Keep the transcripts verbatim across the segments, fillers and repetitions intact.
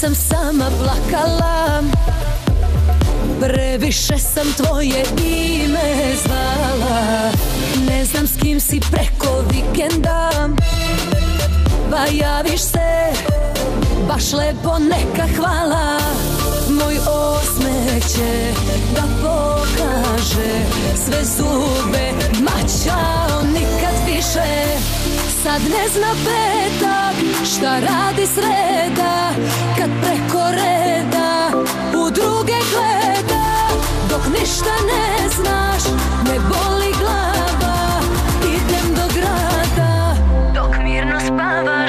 sam sama plakala, previše sam tvoje ime zvala. Ne znam s kim si preko vikenda, pa javiš se, baš lepo, neka hvala. Moj osmeh će da pokaže sve zube, ma ćao, nikad više. Sad ne zna petak šta radi sreda, kad preko reda u druge gleda. Dok ništa ne znaš, ne boli glava, idem do grada dok mirno spavaš.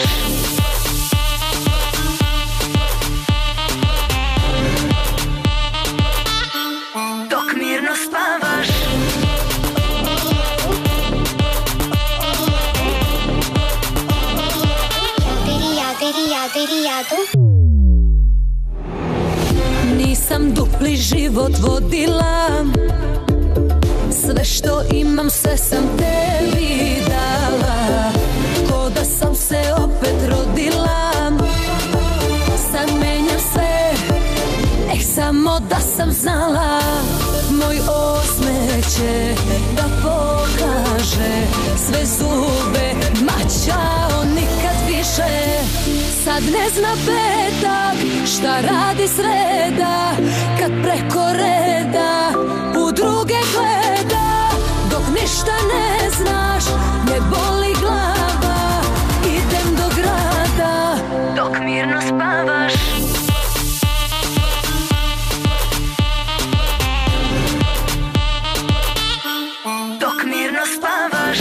Dok mirno spavaš. Nisam dupli život vodila, sve što imam sve sam tebi dala. Ko da sam se opet rodila, sad menjam sve, eh samo da sam znala. Moj osmeh će da pokaže sve zube, ma ćao, nikad više. Sad ne zna petak šta radi sreda, kad preko reda u druge gleda. Dok ništa ne znaš, ne boli glava, idem do grada dok mirno spavaš. Dok mirno spavaš.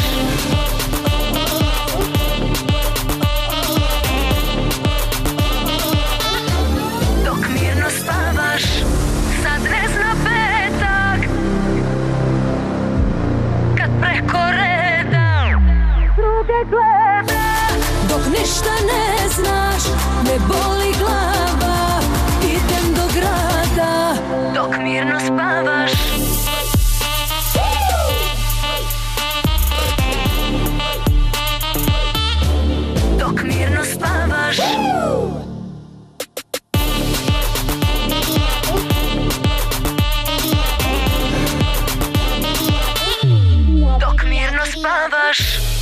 Dok mirno spavaš. Sad ne zna petak, kad preko reda druge gleda. Dok ništa ne znaš, ne boli glava, idem do grada dok mirno spavaš. Dok mirno spavaš. Dok mirno spavaš.